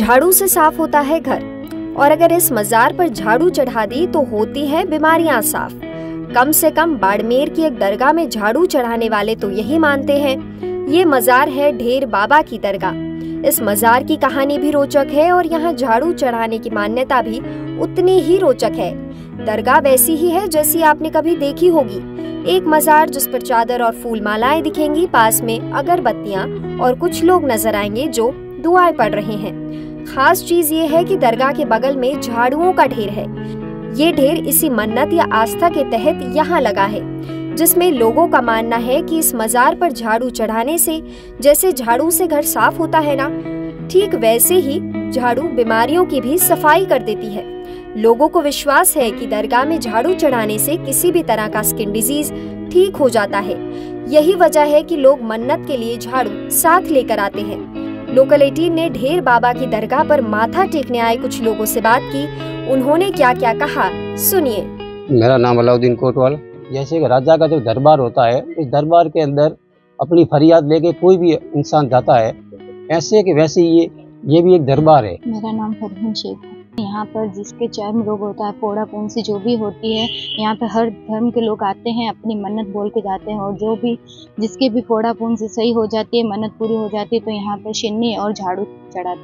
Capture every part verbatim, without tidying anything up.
झाड़ू से साफ होता है घर, और अगर इस मजार पर झाड़ू चढ़ा दी तो होती हैं बीमारियां साफ। कम से कम बाड़मेर की एक दरगाह में झाड़ू चढ़ाने वाले तो यही मानते हैं। ये मजार है ढेर बाबा की दरगाह। इस मजार की कहानी भी रोचक है और यहाँ झाड़ू चढ़ाने की मान्यता भी उतनी ही रोचक है। दरगाह वैसी ही है जैसी आपने कभी देखी होगी, एक मजार जिस पर चादर और फूल मालाएं दिखेंगी, पास में अगरबत्तियां और कुछ लोग नजर आएंगे जो दुआएं पढ़ रहे हैं। खास चीज ये है कि दरगाह के बगल में झाड़ुओं का ढेर है। ये ढेर इसी मन्नत या आस्था के तहत यहाँ लगा है, जिसमें लोगों का मानना है कि इस मजार पर झाड़ू चढ़ाने से जैसे झाड़ू से घर साफ होता है ना, ठीक वैसे ही झाड़ू बीमारियों की भी सफाई कर देती है। लोगों को विश्वास है कि दरगाह में झाड़ू चढ़ाने से किसी भी तरह का स्किन डिजीज ठीक हो जाता है। यही वजह है कि लोग मन्नत के लिए झाड़ू साथ लेकर आते हैं। लोकल अठारह ने ढेर बाबा की दरगाह पर माथा टेकने आए कुछ लोगों से बात की। उन्होंने क्या क्या कहा, सुनिए। मेरा नाम अलाउद्दीन कोटवाल। जैसे कि राजा का जो दरबार होता है, इस दरबार के अंदर अपनी फरियाद लेके कोई भी इंसान जाता है, ऐसे कि वैसे ये ये भी एक दरबार है। मेरा नाम फरहीन शेख है। यहाँ पर जिसके चर्म रोग होता है, फोड़ा फुंसी जो भी होती है, यहाँ पे हर धर्म के लोग आते हैं, अपनी मन्नत बोल के जाते हैं, और जो भी जिसके भी फोड़ा फुंसी सही हो जाती है, मन्नत पूरी हो जाती है, तो यहाँ पे शिन्नी और झाड़ू चढ़ाते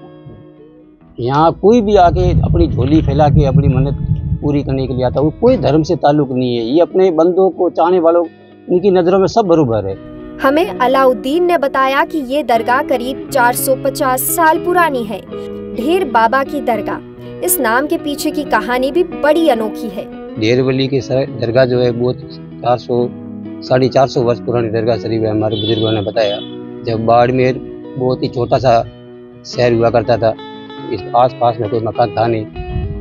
हैं। यहाँ कोई भी आके अपनी झोली फैला के अपनी मन्नत पूरी करने के लिए आता है। वो कोई धर्म से ताल्लुक नहीं है, ये अपने बंदों को चाहने वालों उनकी नजरों में सब बराबर है। हमें अलाउद्दीन ने बताया कि ये दरगाह करीब चार सौ पचास साल पुरानी है। ढेर बाबा की दरगाह, इस नाम के पीछे की कहानी भी बड़ी अनोखी है। ढेर वली की दरगाह जो है वो चार सौ साढ़े चार सौ वर्ष पुरानी दरगाह शरीफ है। हमारे बुजुर्गों ने बताया, जब बाड़मेर बहुत ही छोटा सा शहर हुआ करता था, इस आस पास में कोई मकान था नहीं,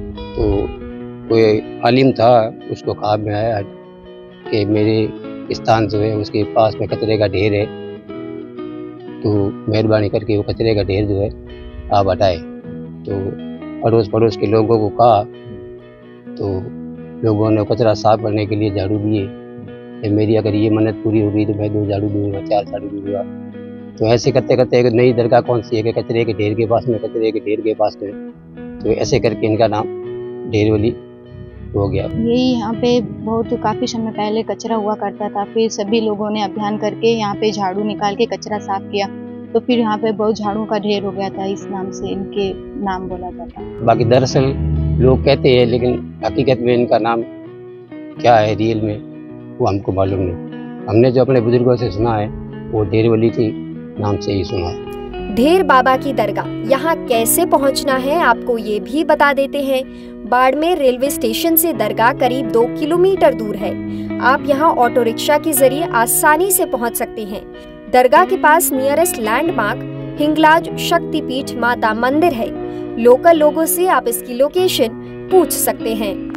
तो कोई आलिम था, उसको कहा में आया कि मेरे स्थान जो है उसके पास में कचरे का ढेर है, तो मेहरबानी करके वो कचरे का ढेर जो है आप हटाए। तो पड़ोस पड़ोस के लोगों को कहा, तो लोगों ने कचरा साफ करने के लिए झाड़ू दिए कि मेरी अगर ये मन्नत पूरी होगी तो मैं दो झाड़ू दूंगा, चार झाड़ू दूंगा। तो ऐसे करते करते एक नई दरगाह कौन सी है कि कचरे के ढेर के पास में, कचरे के ढेर के पास में, तो ऐसे करके इनका नाम ढेर वली हो गया। यही यहाँ पे बहुत काफी समय पहले कचरा हुआ करता था, फिर सभी लोगों ने अभियान करके यहाँ पे झाड़ू निकाल के कचरा साफ किया, तो फिर यहाँ पे बहुत झाड़ू का ढेर हो गया था, इस नाम से इनके नाम बोला जाता है। बाकी दरअसल लोग कहते हैं, लेकिन हकीकत में इनका नाम क्या है रियल में वो हमको मालूम नहीं। हमने जो अपने बुजुर्गों से सुना है वो ढेर वली के नाम से ही सुना है। ढेर बाबा की दरगाह यहाँ कैसे पहुँचना है आपको ये भी बता देते हैं। बाड़मेर रेलवे स्टेशन से दरगाह करीब दो किलोमीटर दूर है। आप यहाँ ऑटो रिक्शा के जरिए आसानी से पहुँच सकते हैं। दरगाह के पास नियरेस्ट लैंडमार्क हिंगलाज शक्तिपीठ माता मंदिर है। लोकल लोगों से आप इसकी लोकेशन पूछ सकते हैं।